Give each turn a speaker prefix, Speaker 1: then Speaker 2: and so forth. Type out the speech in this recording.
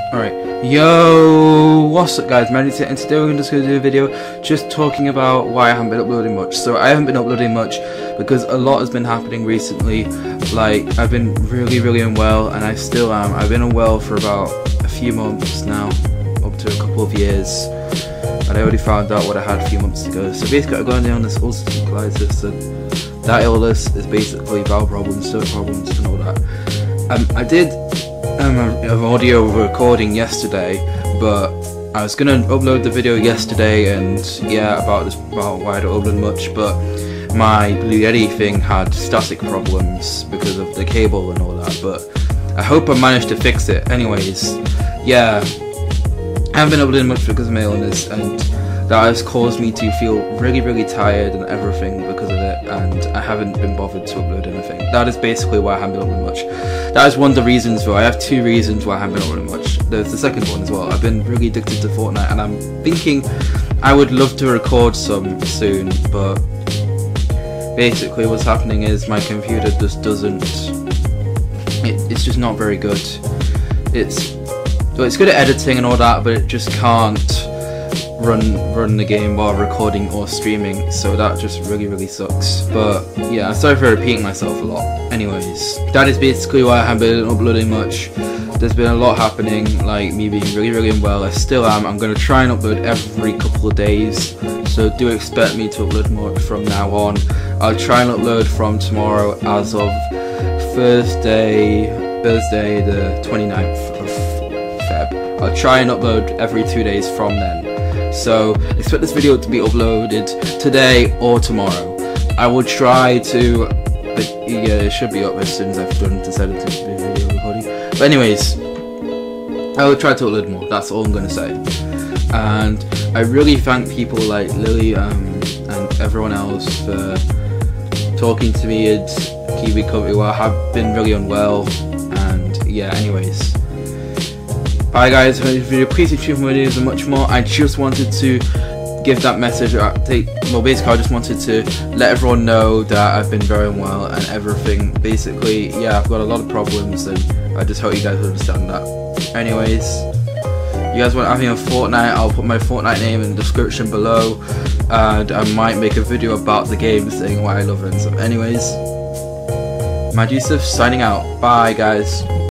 Speaker 1: Alright, yo, what's up guys, man, and today we're just going to do a video just talking about why I haven't been uploading much. So I haven't been uploading much because a lot has been happening recently. Like, I've been really unwell, and I still am. I've been unwell for about a few months now, up to a couple of years, and I already found out what I had a few months ago. So basically I've got an illness, ulcerative colitis, and that illness is basically bowel problems, stomach problems and all that. I did an audio recording yesterday, but I was gonna upload the video yesterday, and yeah, about why I don't upload much, but my Blue Yeti thing had static problems because of the cable and all that, but I hope I managed to fix it. Anyways, yeah, I haven't been uploading much because of my illness, and that has caused me to feel really tired and everything because of it, and I haven't been bothered to upload anything. That is basically why I haven't been uploading much. That is one of the reasons why. I have two reasons why I haven't been uploading much. There's the second one as well. I've been really addicted to Fortnite, and I'm thinking I would love to record some soon, but basically what's happening is my computer just doesn't, it's just not very good. It's good at editing and all that, but it just can't run the game while recording or streaming, so that just really sucks. But yeah, I'm sorry for repeating myself a lot. Anyways, that is basically why I haven't been uploading much. There's been a lot happening, like me being really unwell. I still am. I'm going to try and upload every couple of days, so do expect me to upload more from now on. I'll try and upload from tomorrow as of Thursday the 29th of Feb. I'll try and upload every 2 days from then. So expect this video to be uploaded today or tomorrow. I will try to, but yeah, it should be up as soon as I've decided to do video recording. But anyways, I will try to upload more. That's all I'm gonna say. And I really thank people like Lily and everyone else for talking to me and keeping company while I have been really unwell. And yeah, anyways. Bye guys, for this video, please stay tuned for videos and much more. I just wanted to give that message, well basically I just wanted to let everyone know that I've been very unwell and everything. Basically, yeah, I've got a lot of problems, and I just hope you guys understand that. Anyways, you guys want having a Fortnite, I'll put my Fortnite name in the description below, and I might make a video about the game saying why I love it and stuff. Anyways, Mad Yusuf signing out. Bye guys.